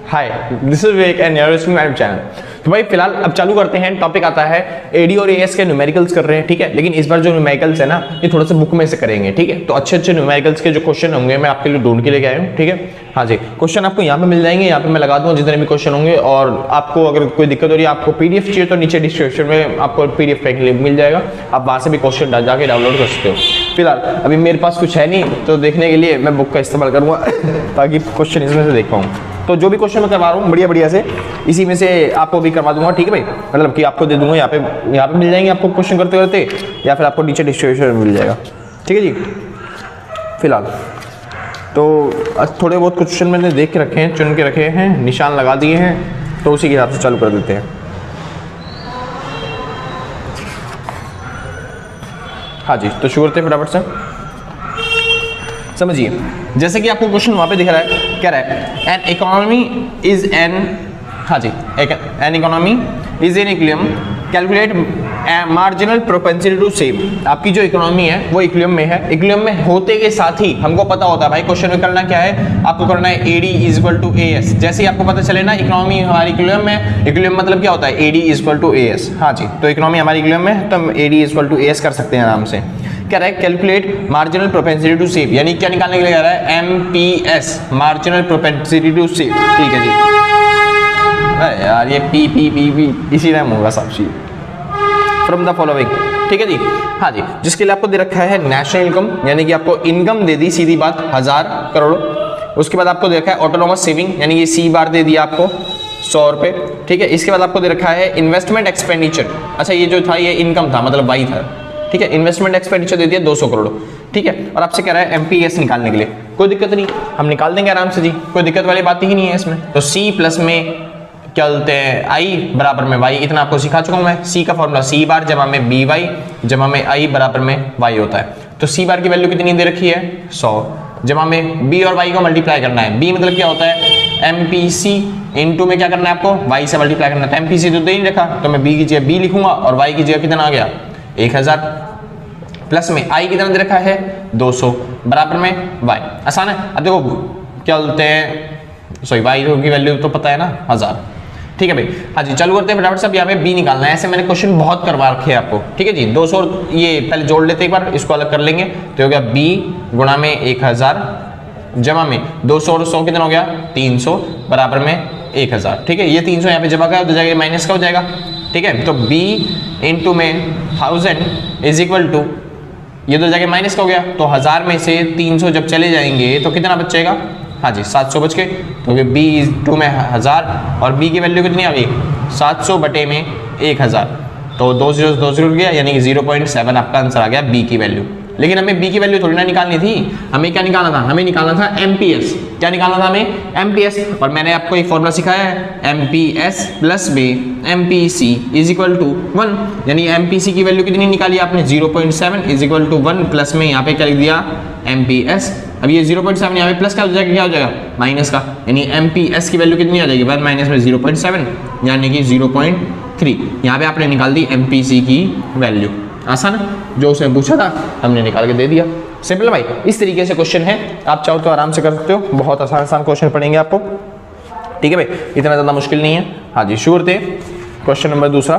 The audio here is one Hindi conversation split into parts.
Hi, this is Vivek and you're listening my channel. तो भाई फिलहाल अब चालू करते हैं। टॉपिक आता है एडी और एएस के न्यूमेरिकल्स कर रहे हैं, ठीक है। लेकिन इस बार जो न्यूमेरिकल्स है ना, ये थोड़ा सा बुक में से करेंगे, ठीक है। तो अच्छे अच्छे न्यूमेरिकल्स के जो क्वेश्चन होंगे मैं आपके लिए ढूंढ के लेके आया हूँ, ठीक है। हाँ जी, क्वेश्चन आपको यहाँ पे मिल जाएंगे, यहाँ पे मैं लगा दूंगा जितने भी क्वेश्चन होंगे। और आपको अगर कोई दिक्कत हो रही है, आपको पीडीएफ चाहिए तो नीचे डिस्क्रिप्शन में आपको पीडीएफ का लिंक मिल जाएगा, आप वहाँ से भी क्वेश्चन जाके डाउनलोड कर सकते हो। फिलहाल अभी मेरे पास कुछ है नहीं, तो देखने के लिए मैं बुक का इस्तेमाल करूँगा ताकि क्वेश्चन इसमें से देख पाऊँ। तो जो भी क्वेश्चन मैं करवा रहा हूँ बढ़िया बढ़िया से, इसी में से आपको भी करवा दूंगा, ठीक है भाई। मतलब कि आपको दे दूंगा, यहाँ पे मिल जाएंगे आपको क्वेश्चन करते करते, या फिर आपको नीचे डिस्क्रिप्शन में मिल जाएगा, ठीक है जी। फिलहाल तो थोड़े बहुत क्वेश्चन मैंने देख के रखे हैं, चुन के रखे हैं, निशान लगा दिए हैं, तो उसी के हिसाब से चालू कर देते हैं। हाँ जी, तो शुरू करते हैं फटाफट से। समझिए, जैसे कि आपको क्वेश्चन वहां पे दिख रहा है, क्या रहा है, एन इकोनॉमी इज एन, हाँ जी, an economy is in equilibrium, calculate marginal propensity to save. आपकी जो इकोनॉमी है वो इक्विलिब्रियम में है। इक्विलिब्रियम में होते के साथ ही हमको पता होता है भाई, क्वेश्चन में करना क्या है, आपको करना है AD is equal to AS. जैसे ही आपको पता चले ना इकोनॉमी हमारी इक्विलिब्रियम में, इक्विलिब्रियम मतलब क्या होता है, AD is equal to AS. हाँ जी, तो इकोनॉमी हमारी इक्विलिब्रियम में है तो हम AD is equal to AS कर सकते हैं आराम से। क्या रहा है, calculate marginal propensity to save, यानी क्या निकालने के लिए कह रहा है, MPS, marginal propensity to save, ठीक है जी। यार ये पी इसी टाइम होगा सब चीज फ्रॉम द फॉलोइंग, ठीक है जी। हाँ जी, जिसके लिए आपको दे रखा है नेशनल इनकम, यानी कि आपको इनकम दे दी, सीधी बात 1000 करोड़। उसके बाद आपको दे रखा है ऑटोनोमस सेविंग, यानी कि सी बार दे दिया आपको 100 रुपये, ठीक है। इसके बाद आपको दे रखा है इन्वेस्टमेंट एक्सपेंडिचर। अच्छा, ये जो था ये इनकम था, मतलब वाई था, ठीक है। इन्वेस्टमेंट एक्सपेंडिचर दे दिया 200 करोड़, ठीक है। और आपसे कह रहा है एमपीएस निकालने के लिए, कोई दिक्कत नहीं, हम निकाल देंगे आराम से जी, कोई दिक्कत वाली बात ही नहीं है इसमें। तो सी प्लस में क्या बोलते हैं, आई बराबर में वाई, इतना आपको सिखा चुका हूं मैं। सी का फॉर्मूला सी बार जमा में बी वाई जमा में आई बराबर में वाई होता है। तो सी बार की वैल्यू कितनी दे रखी है, 100, जमा में बी और वाई को मल्टीप्लाई करना है। बी मतलब क्या होता है, एमपीसी, इनटू में क्या करना है आपको, वाई से मल्टीप्लाई करना है। एमपीसी तो दे ही रखा, तो मैं बी की जगह बी लिखूंगा और वाई की जगह कितना आ गया, 1000, प्लस में आई कितना दे रखा है, 200, बराबर में वाई। आसान है। अब देखो क्या बोलते हैं, सॉरी वाई की वैल्यू तो पता है ना, 1000, ठीक है भाई। हाँ जी, चालू करते हैं फटाफट से। यहाँ पे बी निकालना है, ऐसे मैंने क्वेश्चन बहुत करवा रखे हैं आपको, ठीक है जी। 200 ये पहले जोड़ लेते एक बार, इसको अलग कर लेंगे, तो हो गया बी गुणा में 1000 जमा में 200 और 100 कितना हो गया, 300 बराबर में 1000, ठीक है। ये 300 यहाँ पे जमा का हो जाएगा, माइनस का हो जाएगा, ठीक है। तो बी इंटू में 1000 इज इक्वल टू, ये तो जाके माइनस का हो गया, तो 1000 में से 300 जब चले जाएंगे तो कितना बचेगा, हाँ जी 700 बच के। तो बी टू में 1000 और बी की वैल्यू कितनी आ गई, 700 बटे में 1000, तो 2 0 2 0 गया, यानी कि 0.7 आपका आंसर आ गया बी की वैल्यू। लेकिन हमें बी की वैल्यू थोड़ी ना निकालनी थी, हमें क्या निकालना था, हमें निकालना था एमपीएस। क्या निकालना था हमें, एमपीएस। और मैंने आपको एक फॉर्मूला सिखाया है, MPS plus B MPC is equal to 1, यानी एमपीसी की वैल्यू कितनी निकाली आपने, 0.7 इज इक्वल टू 1, प्लस में यहाँ पे क्या लिख दिया, एमपीएस। अब ये 0.7 यहाँ पे प्लस का हो जाएगा, क्या हो जाएगा, माइनस का, यानी एमपीएस की वैल्यू कितनी आ जाएगी, 1 माइनस में 0.7 यानी कि 0.3। यहाँ पे आपने निकाल दी एमपीसी की वैल्यू। आसान, जो उसने पूछा था हमने निकाल के दे दिया, सिंपल भाई। इस तरीके से क्वेश्चन है, आप चाहो तो आराम से कर सकते हो, बहुत आसान आसान क्वेश्चन पढ़ेंगे आपको, ठीक है भाई, इतना ज़्यादा मुश्किल नहीं है। हाँ जी, शुरू करते हैं क्वेश्चन नंबर दूसरा।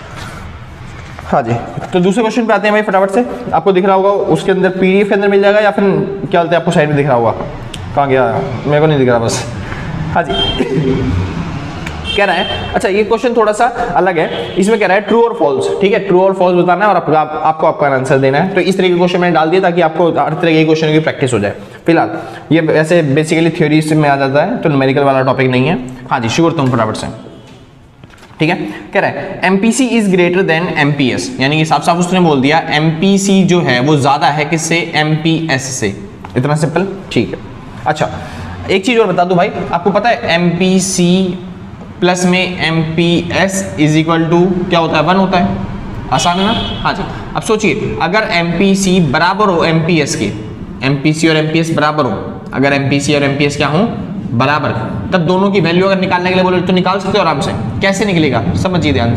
हाँ जी, तो दूसरे क्वेश्चन पे आते हैं भाई फटाफट से। आपको दिख रहा होगा उसके अंदर पीडीएफ के अंदर मिल जाएगा, या फिर क्या बोलते हैं आपको साइड में दिख रहा होगा, कहाँ गया, मेरे को नहीं दिख रहा बस। हाँ जी, कह रहा है, अच्छा ये क्वेश्चन थोड़ा सा अलग है, इसमें कह रहा है ट्रू और फॉल्स, ठीक है। ट्रू और फॉल्स बताना है और आपको आपका आंसर देना है। तो इस तरह के क्वेश्चन मैंने डाल दिया ताकि आपको हर तरह के क्वेश्चन की प्रैक्टिस हो जाए। फिलहाल ये ऐसे बेसिकली थ्योरी में आ जाता है, तो न्यूमेरिकल वाला टॉपिक नहीं है। हाँ जी, शुरू करता हूँ फटाफट से, ठीक है। कह रहा है MPC is greater than MPS, यानी कि साफ साफ उसने बोल दिया एमपीसी जो है वो ज्यादा है किससे, एमपीएस से। इतना सिंपल, ठीक है। अच्छा एक चीज और बता दूं भाई, आपको पता है एमपीसी प्लस में एमपीएस इज इक्वल टू क्या होता है, 1 होता है। आसान है ना। हाँ जी, अब सोचिए अगर एमपीसी बराबर हो एमपीएस के, एमपीसी और एमपीएस बराबर हो, अगर एमपीसी और एमपीएस क्या हो, बराबर, तब दोनों की वैल्यू अगर निकालने के लिए बोले तो निकाल सकते हो आराम से। कैसे निकलेगा, समझिए ध्यान से।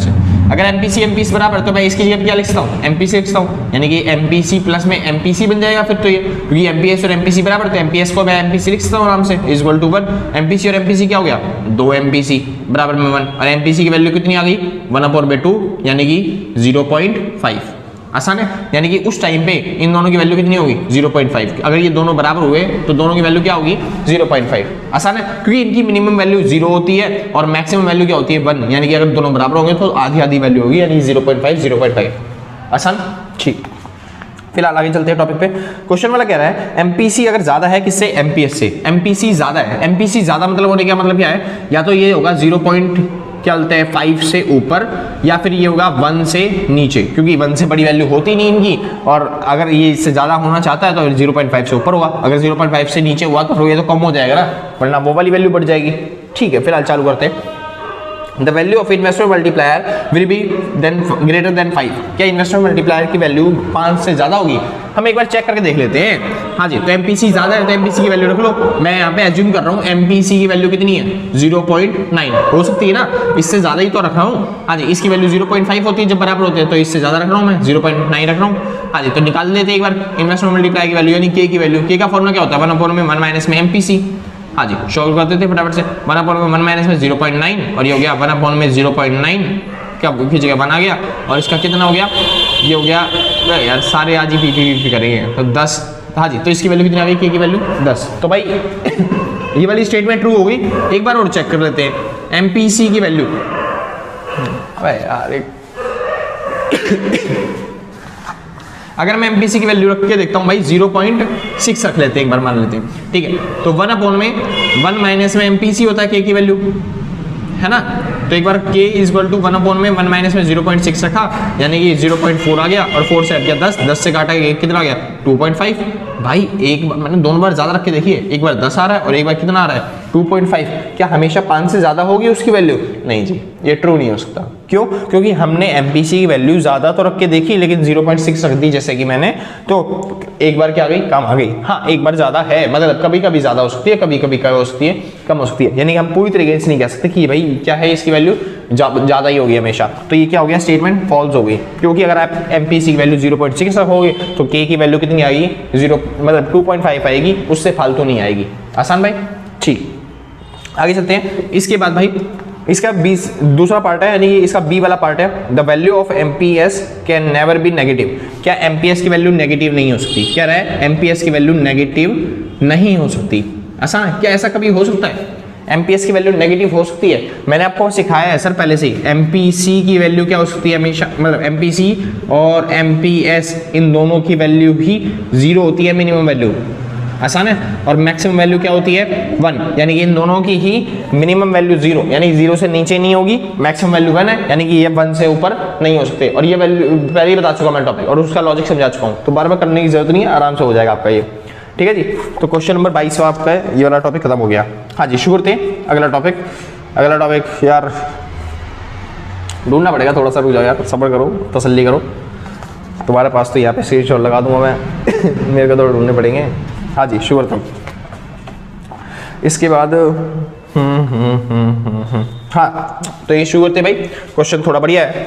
अगर MPC MPC बराबर तो मैं इसकी जगह क्या लिख सकता हूँ, MPC लिख सकता हूँ, यानी कि MPC प्लस में MPC बन जाएगा फिर तो ये, क्योंकि MPS और MPC बराबर, तो MPS को मैं MPC लिख सकता हूँ आराम से, इक्वल टू 1 MPC और MPC क्या हो गया 2 MPC बराबर में 1, और MPC की वैल्यू कितनी आ गई 1/2 यानी कि 0.5। आसान है, यानी कि उस टाइम पे इन दोनों की वैल्यू कितनी होगी 0.5। अगर ये दोनों बराबर हुए तो दोनों की वैल्यू क्या होगी 0.5। आसान है, क्योंकि इनकी मिनिमम वैल्यू 0 होती है और मैक्सिमम वैल्यू क्या होती है 1, यानी कि अगर दोनों बराबर होंगे तो आधी आधी वैल्यू होगी, यानी 0.5 0.5। आसान, ठीक। फिलहाल आगे चलते हैं टॉपिक पे। क्वेश्चन वाला कह रहा है एमपीसी अगर ज्यादा है किससे, एमपीएस से। एमपीसी ज्यादा है, एमपीसी ज्यादा मतलब होने का मतलब क्या है, या तो ये होगा 0.5 से ऊपर, या फिर ये होगा 1 से नीचे, क्योंकि 1 से बड़ी वैल्यू होती नहीं इनकी, और अगर ये इससे ज्यादा होना चाहता है तो 0.5 से ऊपर हुआ, अगर 0.5 से नीचे हुआ तो फिर ये तो कम हो जाएगा ना, वरना वो वाली वैल्यू बढ़ जाएगी। ठीक है, फिलहाल चालू करते हैं। The value of investment multiplier will be then greater than 5। क्या इन्वेस्टमेंट मल्टीप्लायर की वैल्यू 5 से ज्यादा होगी? हम एक बार चेक करके देख लेते हैं। हाँ जी, तो एमपीसी ज्यादा है तो एमपीसी की वैल्यू रख लो। मैं यहाँ पे एज्यूम कर रहा हूँ एमपीसी की वैल्यू कितनी है 0.9, हो सकती है ना, इससे ज्यादा ही तो रख रहा हूँ। हाँ जी, इसकी वैल्यू 0.5 होती है जब बराबर होते हैं, तो इससे ज्यादा रख रहा हूँ मैं, 0.9 रख रहा हूँ। हाँ जी, तो निकाल लेते हैं एक बार इन्वेस्टमेंट मल्टीप्लायर की वैल्यू, यानी के की वैल्यू। के का फॉर्मूला क्या होता है 1/1 माइनस में एमपीसी। हाँ जी, शॉर्ट कर देते फटाफट से, 1/1 माइनस में 0.9, और ये हो गया 1/0.9 क्या की जगह 1 आ गया, और इसका कितना हो गया, ये हो गया यार सारे आज ही पी करेंगे तो 10। हाँ जी, तो इसकी वैल्यू कितनी आ गई, के की वैल्यू 10। तो भाई ये वाली स्टेटमेंट ट्रू हो गई। एक बार और चेक कर लेते हैं एमपीसी की वैल्यू। अरे यार अगर मैं एमपीसी की वैल्यू रख के देखता हूँ भाई 0.6 रख लेते हैं, एक बार मान लेते हैं। ठीक है, तो 1/1 माइनस में एमपीसी होता है के की वैल्यू, है ना। तो एक बार k इक्वल टू 1/1 माइनस में 0.6 रखा, यानी कि 0.4 आ गया, और 4 से हट गया 10 से काटा गया कितना आ गया 2.5। भाई एक बार मैंने दोनों बार ज्यादा रख के देखिए, एक बार 10 आ रहा है और एक बार कितना आ रहा है 2.5। क्या हमेशा 5 से ज्यादा होगी उसकी वैल्यू? नहीं जी, ये ट्रू नहीं हो सकता। क्यों? क्योंकि हमने एमपीसी की वैल्यू ज्यादा तो रख के देखी, लेकिन 0.6 रख दी जैसे कि मैंने, तो एक बार क्या आ गई, कम आ गई। हाँ, एक बार ज्यादा है, मतलब कभी कभी ज्यादा हो सकती है, कभी कभी क्या हो सकती है, कम हो सकती है। यानी कि हम पूरी तरीके से नहीं कह सकते कि भाई क्या है इसकी वैल्यू ज्यादा ही होगी हमेशा। तो ये क्या हो गया, स्टेटमेंट फॉल्स हो गई, क्योंकि अगर आप एमपीसी की वैल्यू 0.6 रखोगे तो के की वैल्यू कितनी आएगी 2.5 आएगी, उससे फालतू नहीं आएगी। आसान भाई, ठीक। आगे चलते हैं। इसके बाद भाई इसका दूसरा पार्ट है, यानी कि इसका बी वाला पार्ट है, the value of MPS can never be negative. क्या एमपीएस की वैल्यू नेगेटिव नहीं हो सकती? क्या रहा है, एमपीएस की वैल्यू नेगेटिव नहीं हो सकती। आसान है, क्या ऐसा कभी हो सकता है एमपीएस की वैल्यू नेगेटिव हो सकती है? मैंने आपको सिखाया है सर पहले से ही, एमपीसी की वैल्यू क्या हो सकती है हमेशा, मतलब एमपीसी और एमपीएस इन दोनों की वैल्यू भी 0 होती है मिनिमम वैल्यू। आसान है, और मैक्सिमम वैल्यू क्या होती है 1, यानी कि इन दोनों की ही मिनिमम वैल्यू 0, यानी 0 से नीचे नहीं होगी, मैक्सिमम वैल्यू 1 है, यानी कि ये 1 से ऊपर नहीं हो सकते। और ये वैल्यू पहले ही बता चुका मैं टॉपिक, और उसका लॉजिक समझा चुका हूँ, तो बार बार करने की जरूरत नहीं है, आराम से हो जाएगा आपका ये। ठीक है जी, तो क्वेश्चन नंबर 22 आपका ये वाला टॉपिक खत्म हो गया। हाँ जी, शुरू करते हैं अगला टॉपिक। यार ढूंढना पड़ेगा, थोड़ा सा रुक जाओ यार, सब्र करो, तसल्ली करो। तुम्हारे पास तो यहाँ पे स्क्रीनशॉट लगा दूंगा मैं मेरे को तो ढूंढने पड़ेंगे। हाँ जी, शुरू करता हूँ। इसके बाद हाँ, तो ये शुरू करते भाई। क्वेश्चन थोड़ा बढ़िया है,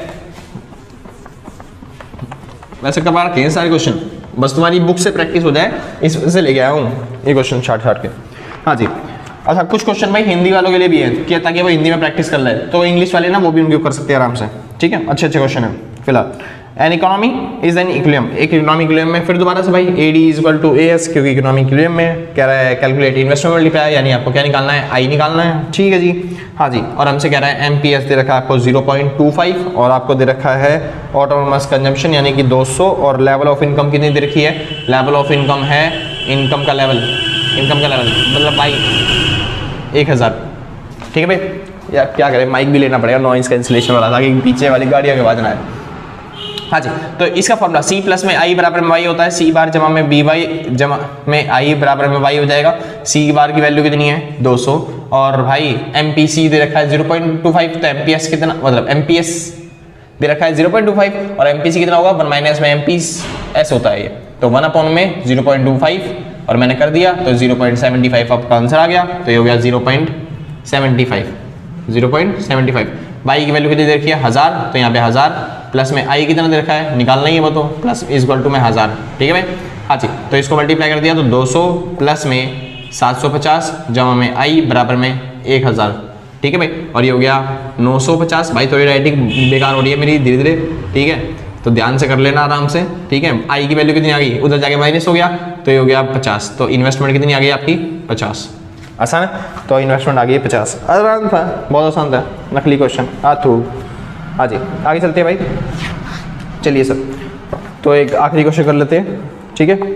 वैसे करवा रखे हैं सारे क्वेश्चन, बस तुम्हारी बुक से प्रैक्टिस हो जाए इस वजह से लेके आया हूँ ये क्वेश्चन छाट के। हाँ जी, अच्छा कुछ क्वेश्चन भाई हिंदी वालों के लिए भी है, क्या ताकि वो हिंदी में प्रैक्टिस कर ले, तो इंग्लिश वाले ना वो भी उनके कर सकते हैं आराम से। ठीक है, अच्छे क्वेश्चन है। फिलहाल an economy is an equilibrium, एक इकोनॉमिक इक्विलिब्रियम में, फिर दोबारा से भाई AD is equal to AS, क्योंकि इकोनॉमिक इक्विलिब्रियम में कह रहा है कैलकुलेट इन्वेस्टमेंट मल्टीप्लायर, यानी आपको क्या निकालना है, आई निकालना है। ठीक है जी, हाँ जी, और हमसे कह रहा है एमपीएस दे रखा है आपको 0.25, और आपको दे रखा है ऑटोनोमस कंजम्पशन यानी कि 200, और लेवल ऑफ इनकम कितनी दे रखी है, लेवल ऑफ इनकम है इनकम का लेवल मतलब भाई 1000। ठीक है भाई, यार क्या करें, माइक भी लेना पड़ेगा नॉइस कैंसिलेशन वाला, ताकि पीछे वाली गाड़ियाँ की आवाज ना आए। हाँ जी, तो इसका फॉर्मूला C प्लस में I बराबर में Y होता है, C बार जमा में BY जमा में I बराबर में Y हो जाएगा। C बार की वैल्यू कितनी है 200, और भाई MPC दे रखा है 0.25, तो MPS कितना, मतलब MPS दे रखा है 0.25, और MPC कितना होगा 1 माइनस में MPS होता है ये, तो 1 में 0.25, और मैंने कर दिया तो 0.75 आपका आंसर आ गया, तो ये हो गया 0.75। वाई की वैल्यू कितनी दे रखी है 1000, तो यहाँ पे 1000 प्लस में आई कितना दे रखा है निकालना ही है वो, तो प्लस इज इक्वल टू में 1000, ठीक है भाई। हाँ जी, तो इसको मल्टीप्लाई कर दिया तो 200 प्लस में 750 जमा में आई बराबर में 1000, ठीक है भाई। और ये हो गया 950। भाई थोड़ी राइटिंग बेकार हो रही है मेरी धीरे धीरे, ठीक है, तो ध्यान से कर लेना आराम से, ठीक है। आई की वैल्यू कितनी आ गई, उधर जाके माइनस हो गया, तो ये हो गया 50। तो इन्वेस्टमेंट कितनी आ गई आपकी 50। आसान है, तो इन्वेस्टमेंट आ गई 50। आसान था, बहुत आसान था, नकली क्वेश्चन आथू। हाँ जी, आगे चलते हैं भाई, चलिए सर। तो एक आखिरी क्वेश्चन कर लेते हैं, ठीक है।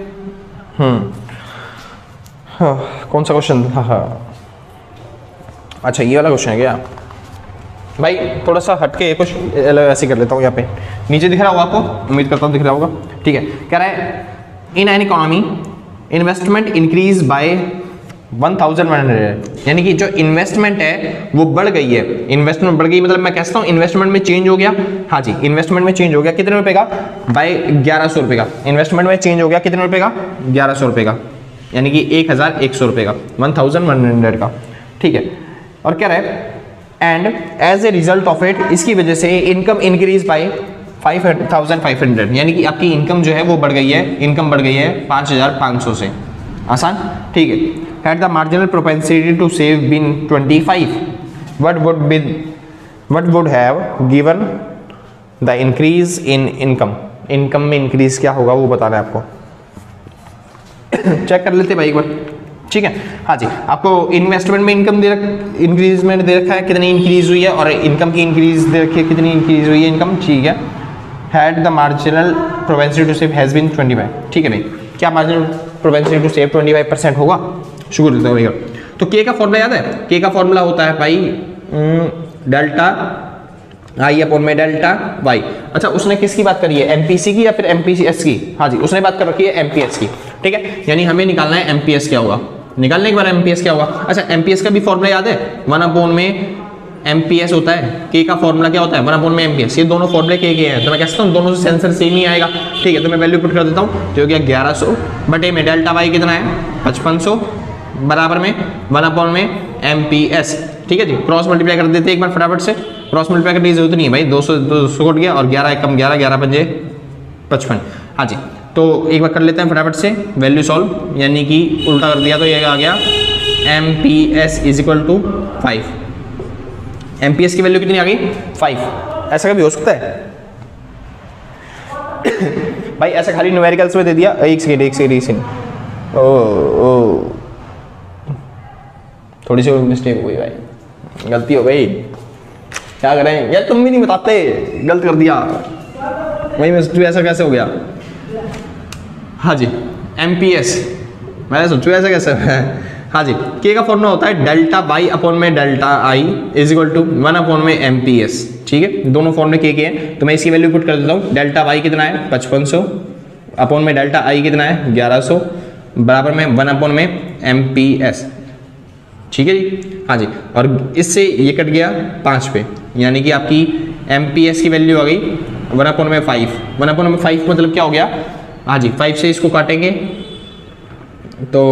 हाँ, कौन सा क्वेश्चन था? हाँ अच्छा, ये वाला क्वेश्चन है क्या भाई? थोड़ा सा हटके कुछ ऐसे कर लेता हूँ। यहाँ पे नीचे दिख रहा होगा आपको, उम्मीद करता हूँ दिख रहा होगा, ठीक है। कह रहा है in an economy investment increase by 1100, यानी कि जो इन्वेस्टमेंट है वो बढ़ गई है। इन्वेस्टमेंट बढ़ गई मतलब मैं कहता हूँ इन्वेस्टमेंट में चेंज हो गया। हाँ जी, इन्वेस्टमेंट में चेंज हो गया कितने रुपए का? बाय 1100 रुपये का। इन्वेस्टमेंट में चेंज हो गया कितने रुपए का? 1100 रुपये का, यानी कि 1100 रुपये का, 1100 का, ठीक है। और क्या रहा है and as a result of it, इसकी वजह से इनकम इंक्रीज बाय 5500, यानी कि आपकी इनकम जो है वो बढ़ गई है, इनकम बढ़ गई है 5500 से। आसान, ठीक है। Had the marginal propensity to save been 25, what would have given the increase in income. Income में इंक्रीज क्या होगा वो बताना है आपको। चेक कर लेते भाई एक बार, ठीक है। हाँ जी, आपको इन्वेस्टमेंट में इनकम इंक्रीजमेंट दे रखा है, कितनी इंक्रीज हुई है, और इनकम की इंक्रीज दे रखी है, कितनी इंक्रीज हुई है इनकम, ठीक है। Had the marginal propensity to save has been 25, ठीक है भाई। क्या मार्जिनल प्रोपेंसिटी टू सेव 25% होगा? शुक्र देता हूँ। तो के का फॉर्मूला याद है? के का फॉर्मूला होता है भाई डेल्टा आई अपॉन में डेल्टा वाई। अच्छा, उसने किसकी बात करी है, एमपीसी की या फिर एमपीएस की? हाँ जी, उसने बात कर रखी है एमपीएस की, ठीक है। यानी हमें निकालना है एमपीएस क्या होगा, निकालने के बाद एमपीएस क्या होगा। अच्छा, एमपीएस का भी फॉर्मूला याद है? 1 अपॉन में एमपीएस होता है, के का फॉर्मूला क्या होता है? 1 अपॉन में एमपीएस। ये दोनों फॉर्मूले के हैं, तो मैं कहता हूँ दोनों से सेंसर सेम ही आएगा, ठीक है। तो मैं वैल्यू पुट कर देता हूँ, जो हो गया 1100 बटे में डेल्टा वाई कितना है 5500 बराबर में 1 अपॉन में एमपीएस, ठीक है जी। क्रॉस मल्टीप्लाई कर देते हैं एक बार फटाफट से, क्रॉस मल्टीप्लाई करने की जरूरत नहीं है भाई, 200 कट गया और 11 कम 11, 11 पंजे 55। हाँ जी, तो एक बार कर लेते हैं फटाफट से वैल्यू सॉल्व, यानी कि उल्टा कर दिया तो ये आ गया MPS is equal to 5। MPS की वैल्यू कितनी आ गई 5। ऐसा कभी हो सकता है भाई? ऐसा खाली न्यूमेरिकल्स में दे दिया। एक सेकेंड, ओ थोड़ी सी मिस्टेक हो गई भाई, गलती हो गई, क्या करें यार, तुम भी नहीं बताते, गलत कर दिया वही मैं सोचू ऐसा कैसे हो गया। हाँ जी, एमपीएस मैं सोचू ऐसा कैसे है। हाँ जी, के का फॉर्मूला होता है डेल्टा वाई अपॉन में delta I is equal to 1 upon में एमपीएस, ठीक है। दोनों फॉर्मूले के हैं, तो मैं इसकी वैल्यू पुट कर देता हूँ। डेल्टा वाई कितना है 5500 अपॉन में डेल्टा आई कितना है 1100 बराबर में 1 अपॉन में एमपीएस, ठीक है जी। हाँ जी, और इससे ये कट गया 5 पे, यानी कि आपकी एमपीएस की वैल्यू आ गई 1 अपॉन में 5। 1 अपॉन में 5 मतलब क्या हो गया? हाँ जी, 5 से इसको काटेंगे तो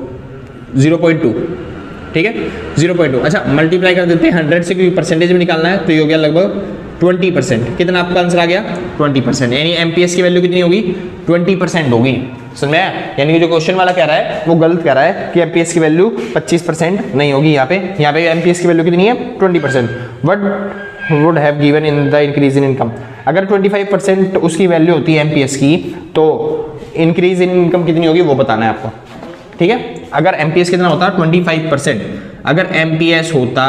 0.2, ठीक है 0.2। अच्छा, मल्टीप्लाई कर देते हैं 100 से, क्योंकि परसेंटेज में निकालना है, तो ये हो गया लगभग 20%। कितना आपका आंसर आ गया 20%, यानी एमपीएस की वैल्यू कितनी होगी 20% होगी। समझ में आया? यानी कि जो क्वेश्चन वाला कह रहा है वो गलत कह रहा है कि एमपीएस की वैल्यू 25% नहीं होगी। यहाँ पे एमपीएस की वैल्यू कितनी है 20%। What would have given in the increase in income. अगर 25% उसकी वैल्यू होती है एमपीएस की, तो इंक्रीज इन इनकम कितनी होगी वो बताना है आपको, ठीक है। अगर एमपीएस कितना होता 25%, अगर एमपीएस होता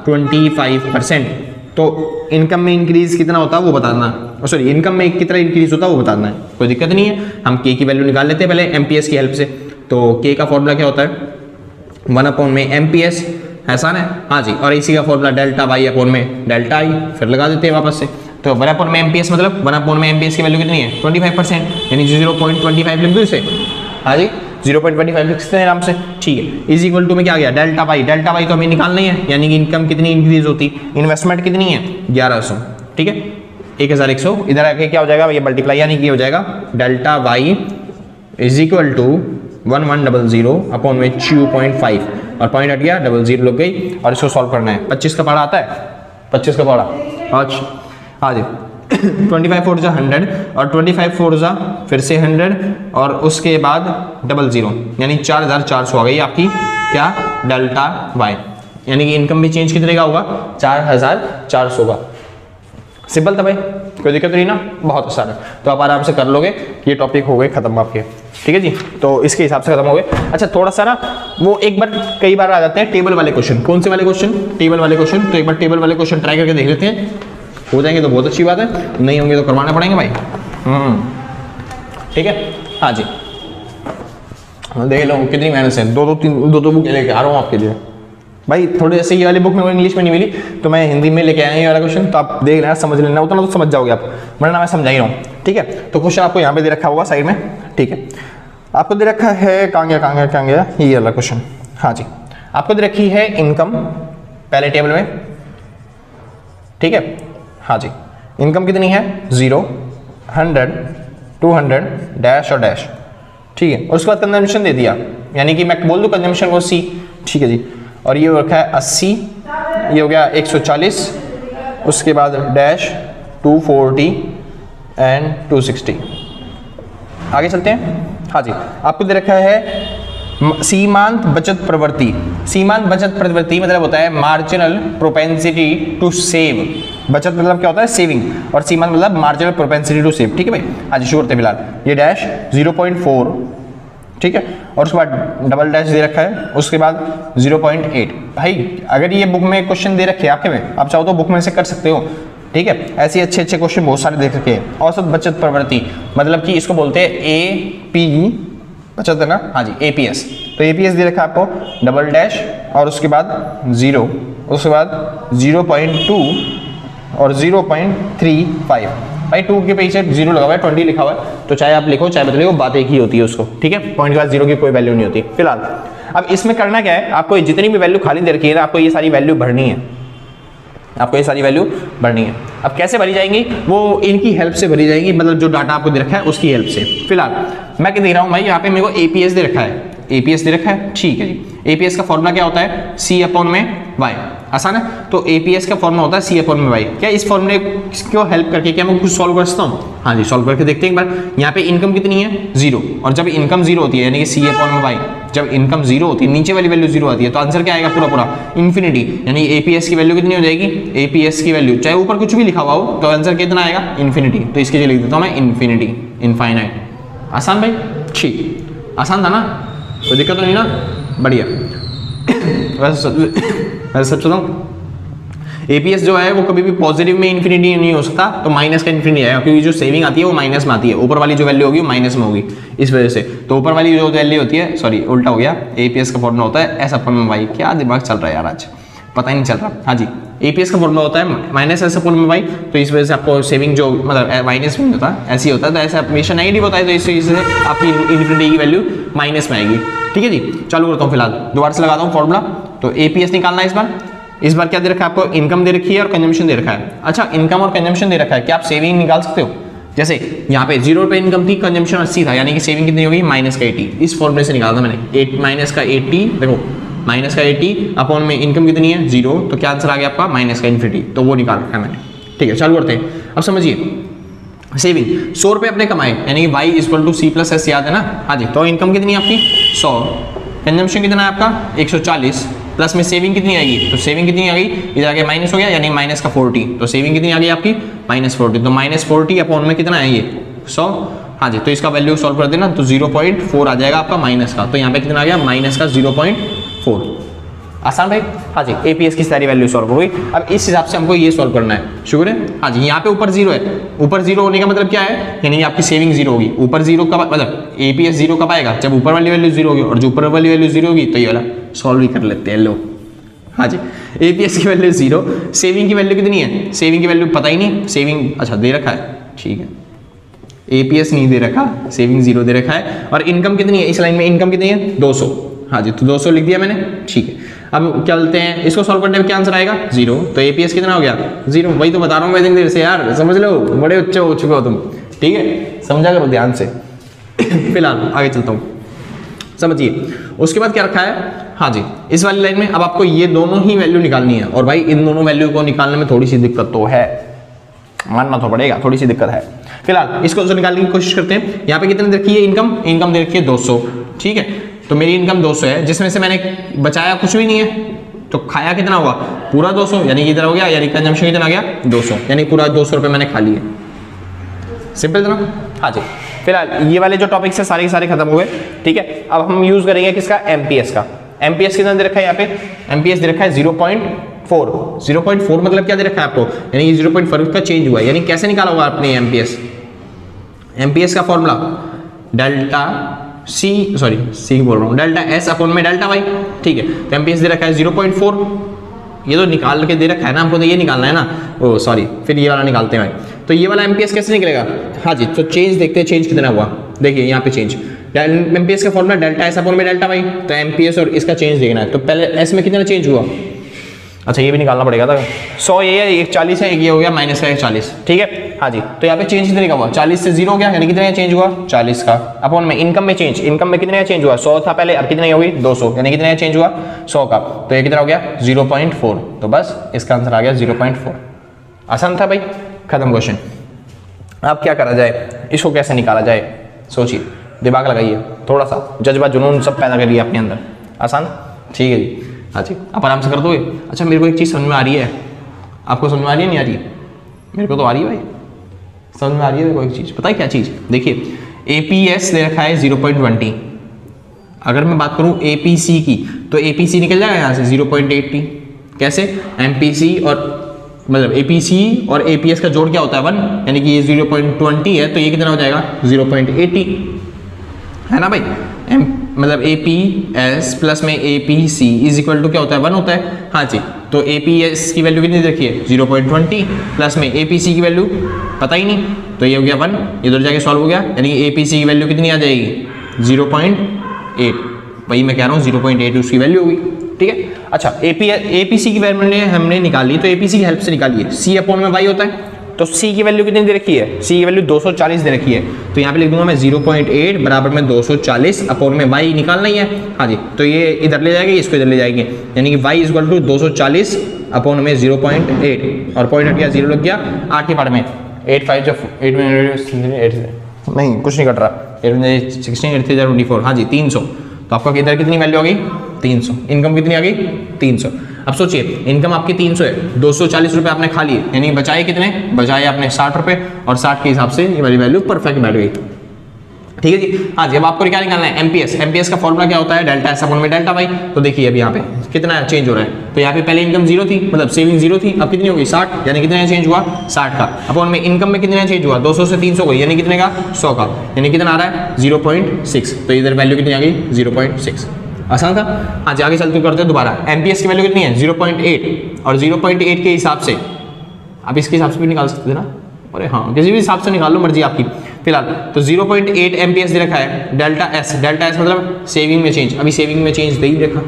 25% तो इनकम में इंक्रीज कितना होता वो बताना, सॉरी इनकम में कितना इंक्रीज होता वो बताना है। कोई दिक्कत नहीं है, हम के की वैल्यू निकाल लेते हैं पहले एमपीएस की हेल्प से। तो के का फॉर्मूला क्या होता है 1 अपॉन में एमपीएस, आसान है। हाँ जी, और इसी का फॉर्मूला डेल्टा वाई अपॉन में डेल्टा आई, फिर लगा देते हैं वापस से। तो 1 अपॉन में एमपीएस मतलब 1 अपॉन में एमपीएस की वैल्यू कितनी है 25%, यानी 0.25 लिख दो इसे। हाँ जी, 0.25 लिख सकते हैं आराम से, ठीक है। इज इक्वल टू में क्या आ गया डेल्टा वाई तो हमें निकालना ही है, यानी कि इनकम कितनी इंक्रीज होती, इन्वेस्टमेंट कितनी है 1100, ठीक है 1100। इधर आके क्या हो जाएगा ये मल्टीप्लाई, यानी कि हो जाएगा delta Y is equal to 1100 upon में 2.5, और पॉइंट हट गया 00 लग गई, और इसको सॉल्व करना है। 25 का पढ़ा आता है 25 का पड़ा। अच्छा हाँ जी 25 4 जा 100 और 25 4 जा फिर से 100 और उसके बाद 00 यानी 4400 आ गई आपकी क्या डेल्टा वाई, यानी कि इनकम भी चेंज कितने का होगा 4400 का। सिंपल था भाई, कोई दिक्कत नहीं ना, बहुत आसान है। तो आप आराम से कर लोगे, ये टॉपिक हो गए खत्म आपके, ठीक है जी। तो इसके हिसाब से खत्म हो गए। अच्छा थोड़ा सा ना वो एक बार कई बार आ जाते हैं टेबल वाले क्वेश्चन। कौन से वाले क्वेश्चन? टेबल वाले क्वेश्चन। तो एक बार टेबल वाले क्वेश्चन ट्राई करके देख लेते हैं, हो जाएंगे तो बहुत अच्छी बात है, नहीं होंगे तो करवाने पड़ेंगे भाई। ठीक है हाँ जी, देख लो कितनी मेहनत से दो बुक लेके आ रहा हूँ आपके लिए भाई। थोड़े जैसे ये वाली बुक में वो इंग्लिश में नहीं मिली तो मैं हिंदी में लेके आया ये वाला क्वेश्चन, तो आप देख लेना, समझ लेना, उतना तो समझ जाओगे आप, वरना मैं समझा ही रहा हूँ। ठीक है, तो क्वेश्चन आपको यहाँ पे दे रखा होगा साइड में। ठीक है, आपको दे रखा है कहाँ गया ये वाला क्वेश्चन। हाँ जी, आपको दे रखी है इनकम पहले टेबल में। ठीक है हाँ जी, इनकम कितनी है 0 100 200 डैश और डैश। ठीक है, और उसके बाद कंजम्पशन दे दिया, यानी कि मैं बोल दूँ कंजम्पशन को C। ठीक है जी, और ये रखा है 80, ये हो गया 140, उसके बाद डैश 240 एंड 260। आगे चलते हैं। हाँ जी, आपको दे रखा है सीमांत बचत प्रवृत्ति। सीमांत बचत प्रवृत्ति मतलब होता है मार्जिनल प्रोपेंसिटी टू सेव। बचत मतलब क्या होता है सेविंग, और सीमांत मतलब मार्जिनल प्रोपेंसिटी टू सेव। ठीक है भाई, हाँ जी शुरू करते हैं फिलहाल। ये डैश 0.4, ठीक है, और उसके बाद डबल डैश दे रखा है, उसके बाद 0.8। भाई अगर ये बुक में क्वेश्चन दे रखे हैं आपके में, आप चाहो तो बुक में से कर सकते हो। ठीक है, ऐसे अच्छे क्वेश्चन बहुत सारे देख रखे हैं। औसत बचत प्रवृत्ति मतलब कि इसको बोलते हैं AP बचत है ना, हाँ जी APS। तो APS दे रखा है आपको डबल डैश और उसके बाद 0, उसके बाद 0.2 और 0.35। भाई 2 के पीछे 0 लगा हुआ है, 20 लिखा हुआ है, तो चाहे आप लिखो चाहे मत लिखो, बात एक ही होती है उसको। ठीक है, पॉइंट के बाद 0 की कोई वैल्यू नहीं होती। फिलहाल अब इसमें करना क्या है, आपको जितनी भी वैल्यू खाली दे रखी है ना, आपको ये सारी वैल्यू भरनी है, आपको ये सारी वैल्यू भरनी है। अब कैसे भरी जाएंगी, वो इनकी हेल्प से भरी जाएंगी, मतलब जो डाटा आपको दे रखा है उसकी हेल्प से। फिलहाल मैं क्या देख रहा हूँ भाई, यहाँ पे मेरे को APS दे रखा है, APS दे रखा है। ठीक है जी, APS का फॉर्मूला क्या होता है C/y, आसान है। तो APS का फॉर्मूला होता है C/y। क्या इस फॉर्मूले को हेल्प करके क्या मैं कुछ सॉल्व कर सकता हूँ? हाँ जी, सॉल्व करके देखते हैं एक बार। यहाँ पे इनकम कितनी है 0, और जब इनकम 0 होती है यानी कि C/y, जब इनकम 0 होती है नीचे वाली वैल्यू 0 आती है, तो आंसर क्या आएगा पूरा इन्फिनिटी। यानी APS की वैल्यू कितनी हो जाएगी, APS की वैल्यू चाहे ऊपर कुछ भी लिखा हुआ हो तो आंसर कितना आएगा इन्फिनिटी। तो इसके लिए लिख देता हूँ मैं इन्फिनिटी, इनफाइनाइट। आसान भाई, ठीक आसान था ना, कोई दिक्कत तो नहीं ना, बढ़िया। वैसे सच बताऊं APS जो है वो कभी भी पॉजिटिव में इन्फिनिटी नहीं हो सकता, तो माइनस का इन्फिनिटी आएगा, क्योंकि जो सेविंग आती है वो माइनस में आती है, ऊपर वाली जो वैल्यू होगी वो माइनस में होगी, इस वजह से। तो ऊपर वाली जो वैल्यू होती है, सॉरी उल्टा हो गया, APS का फॉर्मूला होता है S/y। क्या दिमाग चल रहा है यार आज, पता ही नहीं चल रहा। हाँ जी, APS का फॉर्मूला होता है माइनस S/y, तो इस वजह से आपको सेविंग जो मतलब माइनस में होता है, ऐसे ही होता है, तो ऐसा हमेशा नेगेटिव होता है, तो इस वजह से आपकी इन्फिनिटी की वैल्यू माइनस में आएगी। ठीक है जी, चालू करता हूँ फिलहाल, दोबारा से लगाता हूँ फॉर्मूला। तो APS निकालना है इस बार क्या दे रखा है आपको, इनकम दे रखी है और कंजम्पशन दे रखा है। अच्छा, इनकम और कंजम्पशन दे रखा है, क्या आप सेविंग निकाल सकते हो? जैसे यहाँ पे 0 रुपये इनकम थी, कंजम्पशन 80 था, यानी कि सेविंग कितनी होगी -80। इस फॉर्मूले से निकाला था मैंने, 8 माइनस का 80, देखो माइनस का 80 अपॉन में इनकम कितनी है 0, तो क्या आंसर आ गया आपका माइनस का इन्फिनिटी, तो वो निकाल रखा है मैंने। ठीक है, चालू करते हैं। अब समझिए, सेविंग 100 रुपये अपने कमाए, यानी कि y = C+s, याद है ना। हाँ जी, तो इनकम कितनी है आपकी 100, कंजम्पशन कितना है आपका 140, प्लस में सेविंग कितनी आएगी, तो सेविंग कितनी आ गई, इधर आगे माइनस हो गया, यानी माइनस का 40, तो सेविंग कितनी आ गई आपकी -40, तो -40 अपॉन में कितना है ये 100। हाँ जी, तो इसका वैल्यू सॉल्व कर देना, तो 0.4 आ जाएगा आपका माइनस का, तो यहाँ पे कितना आ गया माइनस का 0.4। आसान भाई। हाँ जी, APS की सारी वैल्यू सॉल्व हो गई। अब इस हिसाब से हमको ये सॉल्व करना है, शुक्र है। हाँ जी, यहाँ पे ऊपर 0 है, ऊपर 0 होने का मतलब क्या है, यानी आपकी सेविंग 0 होगी। ऊपर 0 कब मतलब APS 0 कब आएगा, जब ऊपर वाली वैल्यू 0 होगी, और जो ऊपर वाली वैल्यू 0 होगी, तो ये वाला सॉल्व ही कर लेते हैं लोग। हाँ जी, APS की वैल्यू 0, सेविंग की वैल्यू कितनी है, सेविंग की वैल्यू पता ही नहीं, सेविंग अच्छा दे रखा है, ठीक है, APS नहीं दे रखा, सेविंग 0 दे रखा है, और इनकम कितनी है, इस लाइन में इनकम कितनी है 200। हाँ जी, तो 200 लिख दिया मैंने, ठीक है। अब क्या बोलते हैं, इसको सॉल्व करने में क्या आंसर आएगा 0, तो APS कितना हो गया 0। वही तो बता रहा हूँ मैं देर से यार, समझ लो, बड़े उच्च हो चुके हो तुम, ठीक है, समझा करो ध्यान से। फिलहाल आगे चलता हूँ, समझिए। उसके बाद क्या रखा है, हाँ जी, इस वाली लाइन में अब आपको ये दोनों ही वैल्यू निकालनी है, और भाई इन दोनों वैल्यू को निकालने में थोड़ी सी दिक्कत तो है, मानना तो पड़ेगा, थोड़ी सी दिक्कत है। फिलहाल इसको निकालने की कोशिश करते हैं। यहाँ पे कितने दे रखी है इनकम दे रखी है 200, ठीक है। तो मेरी इनकम 200 है, जिसमें से मैंने बचाया कुछ भी नहीं है, तो खाया कितना हुआ पूरा 200, यानी कि इतना हो गया, यानी कंजम्पशन कितना आ गया 200, यानी पूरा 200 रुपये मैंने खा लिए। सिंपल था ना। हाँ जी, फिलहाल ये वाले जो टॉपिक्स है सारे के सारे खत्म हो गए, ठीक है। अब हम यूज करेंगे किसका, एमपीएस का। एमपीएस कितना दे रखा है यहाँ पे, एमपीएस दे रखा है 0.4। 0.4 मतलब क्या दे रखा है आपको, यानी 0.4 का चेंज हुआ है, यानी कैसे निकाला होगा आपने एमपीएस। एमपीएस का फॉर्मूला डेल्टा सी बोल रहा हूँ, डेल्टा एस अपॉन में डेल्टा वाई, ठीक है। तो एमपीएस दे रखा है 0.4, ये तो निकाल के दे रखा है ना हमको, तो ये निकालना है ना, ओ सॉरी, फिर ये वाला निकालते हैं भाई। तो ये वाला एमपीएस कैसे निकलेगा, हाँ जी, तो चेंज देखते हैं, चेंज कितना हुआ, देखिए यहाँ पे चेंज, एमपीएस का फॉर्मूला डेल्टा एस अपॉन में डेल्टा वाई, तो एमपीएस और इसका चेंज देखना है। तो पहले एस में कितना चेंज हुआ, अच्छा ये भी निकालना पड़ेगा था, 100 ये है, 140 है, ये हो गया माइनस का 140, ठीक है। हाँ जी, तो यहाँ पे चेंज कितने का हुआ, 40 से 0 हो गया, यानी कितने का चेंज हुआ 40 का, अपॉन में इनकम में चेंज, इनकम में कितने का चेंज हुआ, 100 था पहले, अब कितने हो गई 200, यानी कितने का चेंज हुआ 100 का, तो ये कितना हो गया 0.4, तो बस इसका आंसर आ गया 0.4। आसान था भाई, खत्म क्वेश्चन। अब क्या करा जाए, इसको कैसे निकाला जाए, सोचिए, दिमाग लगाइए, थोड़ा सा जज्बा जुनून सब पैदा करिए अपने अंदर। आसान, ठीक है जी, हाँ जी, आप आराम से कर दोगे। अच्छा मेरे को एक चीज़ समझ में आ रही है, आपको समझ में आ रही है नहीं आ रही है, मेरे को तो आ रही है भाई, समझ में आ रही है मेरे को एक चीज़, पता है क्या चीज़, देखिए एपीएस दे रखा है 0.20, अगर मैं बात करूँ एपीसी की, तो एपीसी निकल जाएगा यहाँ से 0.80, कैसे, एमपीसी और मतलब एपीसी और एपीएस का जोड़ क्या होता है 1, यानी कि ये 0.20 है, तो ये कितना हो जाएगा 0.80, है ना भाई। मतलब एपीएस प्लस में एपीसी इज इक्वल टू क्या होता है 1 होता है, हाँ जी। तो एपीएस की वैल्यू कितनी रखी है 0.20 प्लस में एपीसी की वैल्यू पता ही नहीं, तो ये हो गया 1, इधर जाके सॉल्व हो गया, यानी कि एपीसी की वैल्यू कितनी आ जाएगी 0.8, वही मैं कह रहा हूँ 0.8 उसकी वैल्यू होगी, ठीक है। अच्छा एपीसी की वैल्यू हमने निकाली, तो एपीसी की हेल्प से निकालिए, सी अपॉन में वाई होता है, तो सी की वैल्यू कितनी दे रखी है, सी की वैल्यू 240 दे रखी है, तो यहाँ पे लिख दूंगा मैं 0.8 बराबर में 240 अपॉन में वाई निकालना ही है, हाँ जी। तो ये इधर ले जाएंगे, इसको इधर ले जाएंगे, यानी कि Y is equal to 240 upon में 0.8, और पॉइंट हट गया 0 लग गया, 8 के पार्ट में 8 5 जब 8 में नहीं कुछ नहीं कट रहा, 16 8 3 24, हाँ जी 300, तो आपका इधर कितनी वैल्यू आ गई 300, इनकम कितनी आ गई 300। अब सोचिए इनकम आपकी 300 है, 240 रुपये आपने खा लिए, यानी बचाए कितने, बचाए आपने 60 रुपये, और 60 के हिसाब से ये वाली वैल्यू परफेक्ट बैठ गई, ठीक है जी। हाँ जी, अब आपको क्या निकालना है एमपीएस, एमपीएस का फॉर्मूला क्या होता है डेल्टा एस अपॉन में डेल्टा वाई, तो देखिए अभी यहाँ पे कितना चेंज हो रहा है, तो यहाँ पे पहले इनकम 0 थी, मतलब सेविंग 0 थी, अब कितनी होगी 60, यानी कितने चेंज हुआ 60 का, अपॉन में इनकम में कितने चेंज हुआ 200 से 300 को, यानी कितने का 100 का, यानी कितना आ रहा है 0.6, तो इधर वैल्यू कितनी आ गई 0.6। आसान था। हाँ जी, आगे चलते करते हैं दोबारा, एमपीएस की वैल्यू कितनी है 0.8, और 0.8 के हिसाब से आप इसके हिसाब से भी निकाल सकते थे ना, अरे हाँ किसी भी हिसाब से निकाल लो, मर्जी आपकी। फिलहाल तो 0.8 एमपीएस दे रखा है, डेल्टा एस मतलब सेविंग में चेंज, अभी सेविंग में चेंज दे ही रखा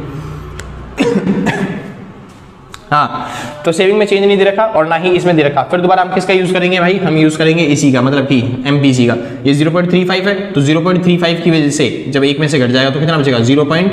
हाँ, तो सेविंग में चेंज नहीं दे रखा और ना ही इसमें दे रखा, फिर दोबारा हम किसका यूज करेंगे भाई, हम यूज करेंगे इसी का, मतलब कि एमपीसी का। ये 0.35 है, तो 0.35 की वजह से जब एक में से घट जाएगा तो कितना बचेगा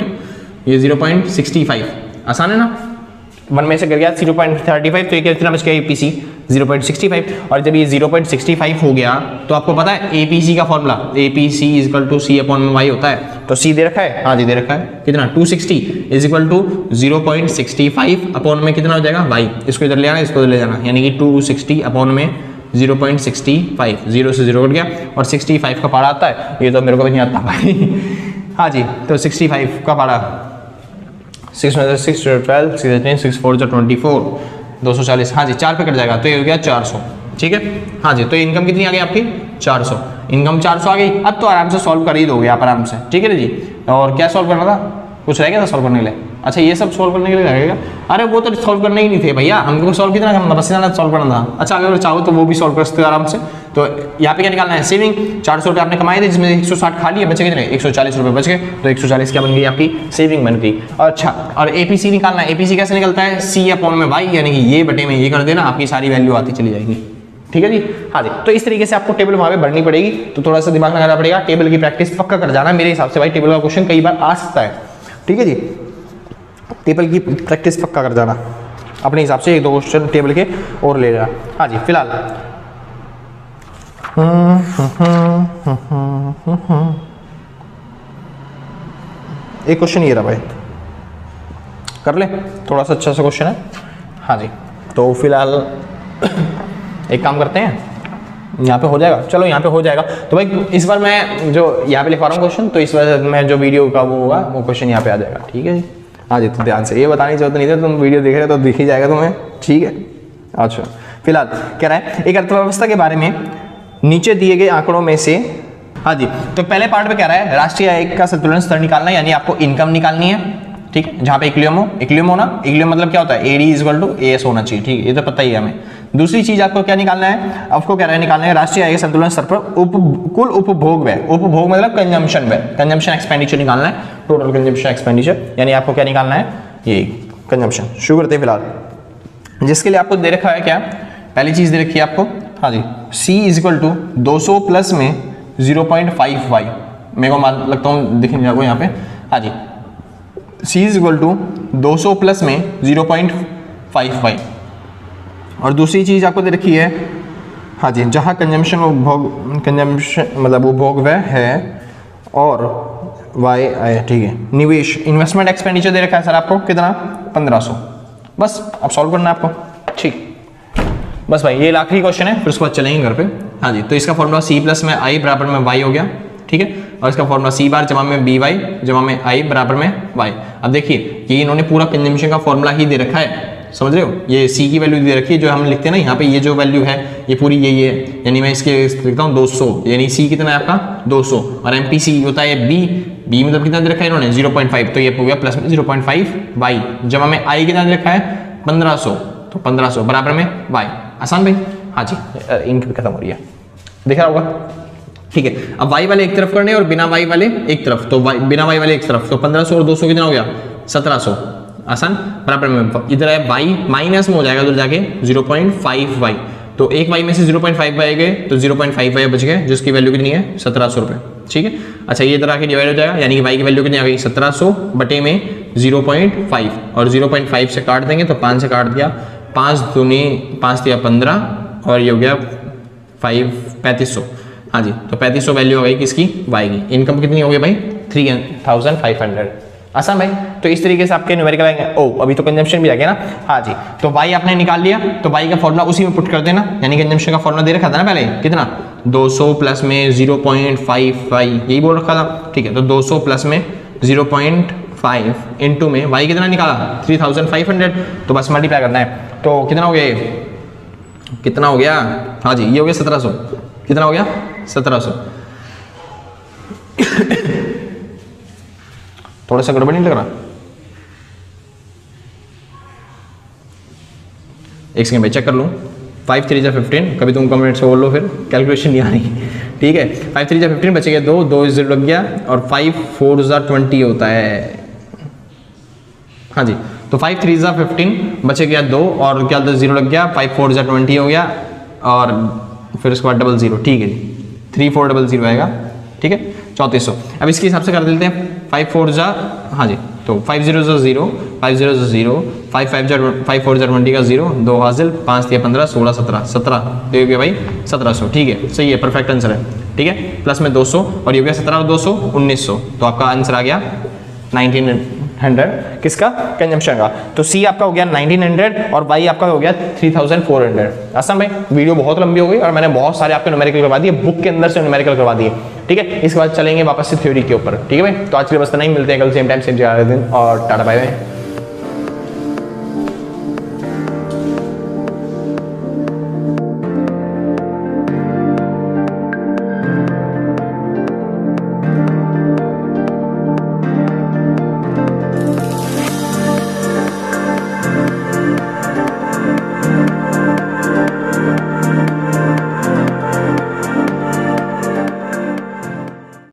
0.65, आसान है ना, 1 में से गिर गया 0.35, तो ये कितना बच गया एपीसी 0.65, और जब ये 0.65 हो गया तो आपको पता है एपीसी का formula APC is equal to C upon Y होता है, तो सी दे रखा है, हाँ जी दे रखा है, कितना 260 इज इक्वल टू 0.65 अपॉन में कितना हो जाएगा वाई, इसको इधर ले आना, इसको इधर ले जाना, यानी कि 260 अपॉन में 0.65, 0 से 0 कट गया, और 65 का पारा आता है, ये तो मेरे को भी नहीं आता भाई हाँ जी, तो 65 का पारा 6 में 6 12 6 6 4 24 240, हाँ जी 4 पे कट जाएगा, तो ये हो गया 400, ठीक है। हाँ जी, तो इनकम कितनी आ गई आपकी 400, इनकम 400 आ गई, अब तो आराम से सॉल्व कर ही दोगे आप आराम से, ठीक है ना जी। और क्या सॉल्व करना था, कुछ रह गया था सॉल्व करने के लिए, अच्छा ये सब सॉल्व करने के लिए लगेगा, अरे वो तो सॉल्व करने ही नहीं थे भैया, हमको सॉल्व कितना करना था, बस इतना सॉल्व करना था। अच्छा अगर चाहो तो वो भी सॉल्व कर सकते हो आराम से। तो यहाँ पे क्या निकालना है, सेविंग 400 रुपये आपने कमाए थे, जिसमें 160 खा लिए, बचे कितने 140 रुपये बच गए, तो 140 क्या बन गई आपकी सेविंग बन गई। अच्छा और एपीसी निकालना है, एपीसी कैसे निकलता है सी अपॉन में वाई, यानी कि ये बटे में ये कर देना, आपकी सारी वैल्यू आती चली जाएगी, ठीक है जी। हाँ जी, तो इस तरीके से आपको टेबल वहाँ पे भरनी पड़ेगी, तो थोड़ा सा दिमाग लगाना पड़ेगा, टेबल की प्रैक्टिस पक्का कर जाना, मेरे हिसाब से भाई टेबल का क्वेश्चन कई बार आ सकता है, ठीक है जी। टेबल की प्रैक्टिस पक्का कर जाना अपने हिसाब से, 1-2 क्वेश्चन टेबल के और ले लेना। हाँ जी, फिलहाल एक क्वेश्चन ये रहा भाई, कर ले, थोड़ा सा अच्छा सा क्वेश्चन है। हाँ जी, तो फिलहाल एक काम करते हैं, यहाँ पे हो जाएगा, चलो यहाँ पे हो जाएगा। तो भाई इस बार मैं जो यहाँ पे लिखवा रहा हूँ क्वेश्चन, तो इस बार मैं जो वीडियो का वो होगा वो क्वेश्चन यहाँ पे आ जाएगा, ठीक है जी। हाँ जी, तो ध्यान से, ये बताने की जरूरत नहीं थी, तुम वीडियो देख रहे हो तो दिख ही जाएगा तुम्हें, ठीक है। अच्छा, फिलहाल कह रहा है एक अर्थव्यवस्था के बारे में नीचे दिए गए आंकड़ों में से, हाँ जी, तो पहले पार्ट में कह रहा है राष्ट्रीय आय का संतुलन स्तर निकालना है, यानी आपको इनकम निकालनी है, ठीक है, जहां पे इक्विलिब्रियम होना, इक्विलिब्रियम मतलब क्या होता है, एडी इक्वल टू एएस होना चाहिए, ठीक है, ये तो पता ही है हमें। दूसरी चीज आपको क्या निकालना है, आपको कह रहा है निकालना है राष्ट्रीय आय के संतुलन स्तर पर कुल उपभोग व्यय, उपभोग मतलब कंजम्पशन व्यय, कंजम्पशन एक्सपेंडिचर निकालना है, टोटल कंजम्पशन एक्सपेंडिचर, यानी आपको क्या निकालना है, ये कंजम्पशन। शुरू करते हैं फिलहाल, जिसके लिए आपको दे रखा है क्या, पहली चीज दे रखी है आपको, हाँ जी, C is equal to 200 plus में 0.5y, मेरे को मान लगता हूँ दिख नहीं जाएगा यहाँ पे, हाँ जी, C is equal to 200 plus में 0.5y। और दूसरी चीज आपको दे रखी है, हाँ जी, जहाँ कंजम्पशन मतलब उपभोग व्यय है और y आया, ठीक है, निवेश इन्वेस्टमेंट एक्सपेंडिचर दे रखा है सर आपको कितना, 1500। बस अब सॉल्व करना है आपको, ठीक, बस भाई ये आखिरी क्वेश्चन है, फिर उसके बाद चलेंगे घर पे। हाँ जी, तो इसका फॉर्मूला C प्लस में I बराबर में y हो गया, ठीक है, और इसका फॉर्मूला C बार जमा में BY जमा में I बराबर में y। अब देखिए ये इन्होंने पूरा कंजम्पशन का फॉर्मूला ही दे रखा है, समझ रहे हो, ये C की वैल्यू दे रखी है जो हम लिखते हैं ना यहाँ पे, ये जो वैल्यू है ये पूरी यही है, यानी मैं इसके लिखता हूँ 200, यानी C कितना है आपका 200, और MPC होता है B मतलब कितना दे रखा है इन्होंने 0.5, तो ये हो गया प्लस में 0.5 y जमा में I कितना दे रखा है 1500, तो 1500 बराबर में y। आसान भाई, हाँ जी, इंक भी खत्म हो रही है, देखा होगा, ठीक है। अब y वाले एक तरफ करने और बिना y वाले एक तरफ, तो बिना y वाले एक तरफ, तो 1500 और 200 कितना हो गया 1700, आसान, बराबर में इधर है y माइनस में हो जाएगा उधर जाके 0.5y, तो एक y में से 0.5y गए तो 0.5y बच गए, जिसकी वैल्यू कितनी है 1700 रुपये, ठीक है। अच्छा, ये इधर आके डिवाइड हो जाएगा, यानी कि y की वैल्यू कितनी आ गई 1700 बटे में 0.5, और 0.5 से काट देंगे तो 5 से काट दिया, 5 दूनी 5 दिया 15, और ये हो गया 3500, हाँ जी, तो 3500 वैल्यू हो गई किसकी, y की। इनकम कितनी हो गई भाई 3500, आसान भाई। तो इस तरीके से आपके न्यूमेरिकल आएंगे। ओ अभी तो कंजम्पशन भी आ गया ना, हाँ जी, तो y आपने निकाल लिया, तो y का फॉर्मूला उसी में पुट कर देना, यानी कंजम्पशन का फॉर्मूला दे रखा था ना पहले, कितना 200 प्लस में 0.5y, यही बोल रखा था, ठीक है, तो 200 प्लस में 0.5 इंटू में y कितना निकाला 3500, तो बस मल्टीप्लाई करना है, तो कितना हो गया, कितना हो गया, हाँ जी, ये हो गया 1700, कितना हो गया 1700। थोड़ा सा गड़बड़ नहीं लग रहा, एक सेकंड भाई चेक कर लूँ, 5 3 15, कभी तुम कमेंट से बोल लो फिर कैलकुलेशन नहीं आ रही, ठीक है, 5 3 15 बचे गए 2 0 लग गया, और 5 4 20 होता है, हाँ जी, तो 5 3 15 बचे गया 2, और क्या 0 लग गया, 5 4 20 हो गया, और फिर उसके बाद 00, ठीक है जी, 3400 आएगा, ठीक है, 3400। अब इसके हिसाब से कर देते हैं, 5 4 हाँ जी, तो 5 0 0 5 0 0 5 5 4 20 का 0, 2 हासिल, 5 3 15 16 17 तो ये हो गया भाई 1700, ठीक है, सही है, परफेक्ट आंसर है, ठीक है, प्लस में 200, और ये हो गया 17 और 200 1900, तो आपका आंसर आ गया 1900 किसका, कंजम्पशन का। तो C आपका हो गया 1900 और Y आपका हो गया 3400। आसान भाई, वीडियो बहुत लंबी हो गई और मैंने बहुत सारे आपके न्यूमेरिकल करवा दिए, बुक के अंदर से न्यूमेरिकल करवा दिए, ठीक है। इसके बाद चलेंगे वापस से थ्योरी के ऊपर, ठीक है भाई। तो आज के लिए बस इतना ही, मिलते हैं कल सेम टाइम सेम जगह दिन, और टाटा बाय बाय।